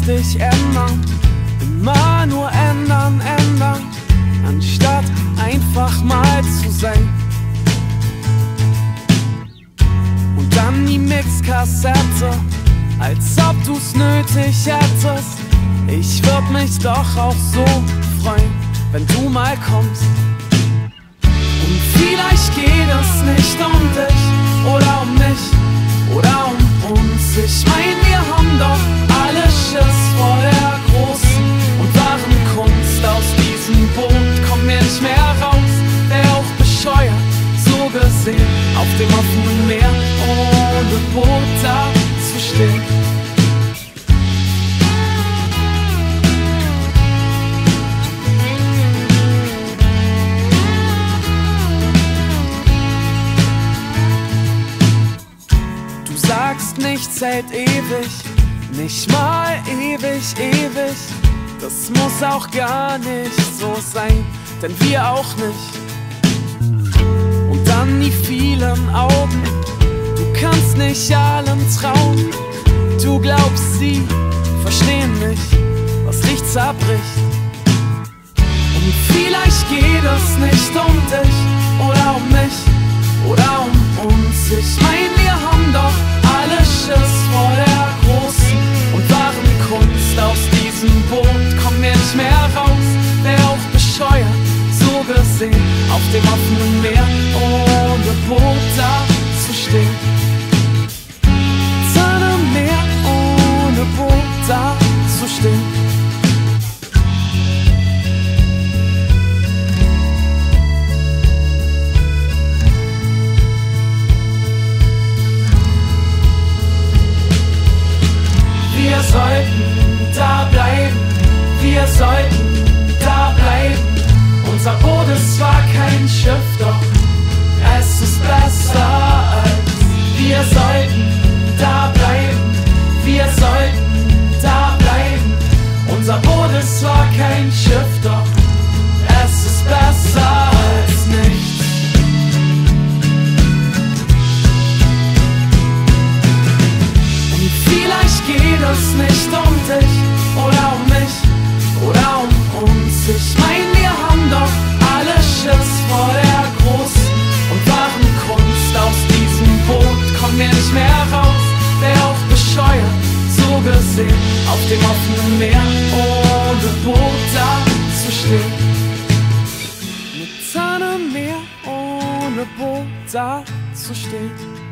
dich ändern. Immer nur ändern, ändern, anstatt einfach mal zu sein. Und dann die Mixkassette, als ob du's nötig hättest. Ich würd mich doch auch so freuen, wenn du mal kommst. Und vielleicht geht es nicht um dich oder um mich oder um uns. Ich mein, wir haben doch alle Schiss vor der großen und wahren Kunst. Aus diesem Boot kommen wir nicht mehr raus. Wär auch bescheuert, so gesehen, auf dem offenen Meer ohne Boot da zu stehen. Sagst, nichts hält ewig, nicht mal ewig, ewig. Das muss auch gar nicht so sein, denn wir auch nicht. Und dann die vielen Augen, du kannst nicht allen trauen. Du glaubst, sie verstehen nicht, was dich zerbricht. Und vielleicht geht es nicht um dich oder um mich oder um uns. Ich mein, wir haben doch alle Schiss vor der großen und wahren Kunst. Aus diesem Boot kommen wir nicht mehr raus. Wär auch bescheuert, so gesehen, auf dem offenen Meer ohne Boot da zu stehen. Sonne Meer ohne Boot da zu stehen. Wir sollten da bleiben, wir sollten da bleiben. Unser Boot ist zwar kein Schiff, doch es ist besser als. Wir sollten da bleiben, wir sollten da bleiben. Unser Boot ist zwar kein Schiff, doch es ist besser als nichts. Und vielleicht geht es nicht um dich oder um mich oder um uns. Ich mein, wir haben doch alle Schiss vor der großen und wahren Kunst. Aus diesem Boot kommen wir nicht mehr raus. Wär auch bescheuert, so gesehen, auf dem offenen Meer ohne Boot da zu stehen. Mit Sonne Meer ohne Boot da zu stehen.